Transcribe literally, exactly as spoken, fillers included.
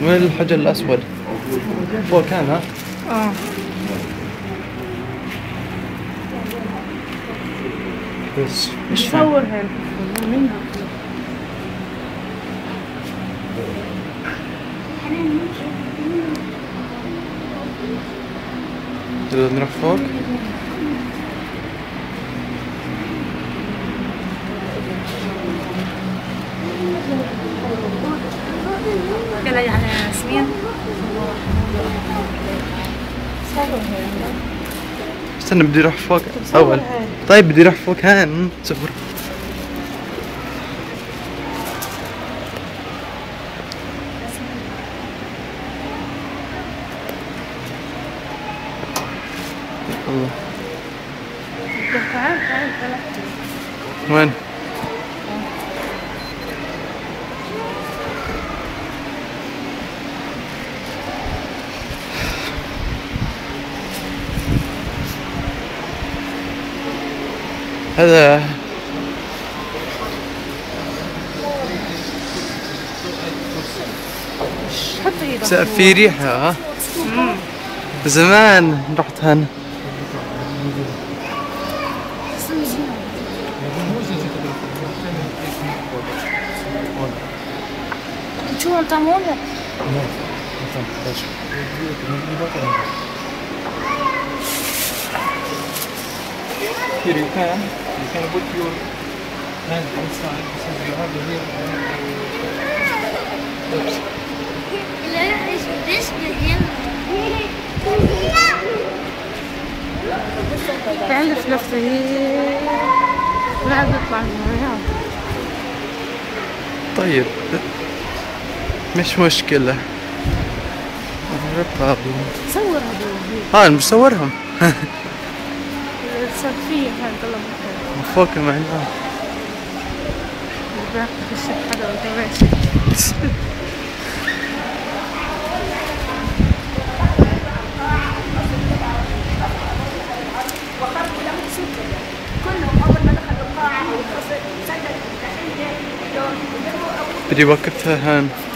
وين الحجر الأسود؟ فوق كان ها؟ اه بس ايش صور هنا منها. تبغى نروح فوق؟ قال لي على ياسمين استنى بدي اروح فوق اول. طيب بدي اروح فوق هان تصور. الله تعال تعال تعال. وين؟ هذا حط ايدك. في ريحة ها؟ زمان رحت هنا. شو انت عمولة؟ Here you can, you can put your hand inside. This is you have here. Oops. تعال في نفسه لا بيطلع من. طيب مش مشكلة. صور هذول. ها أنا بصورهم. السلفية هاي طلعت فوق معنا. باخذ الشيء حدا وانت ماشي. بدي وقفتها هان.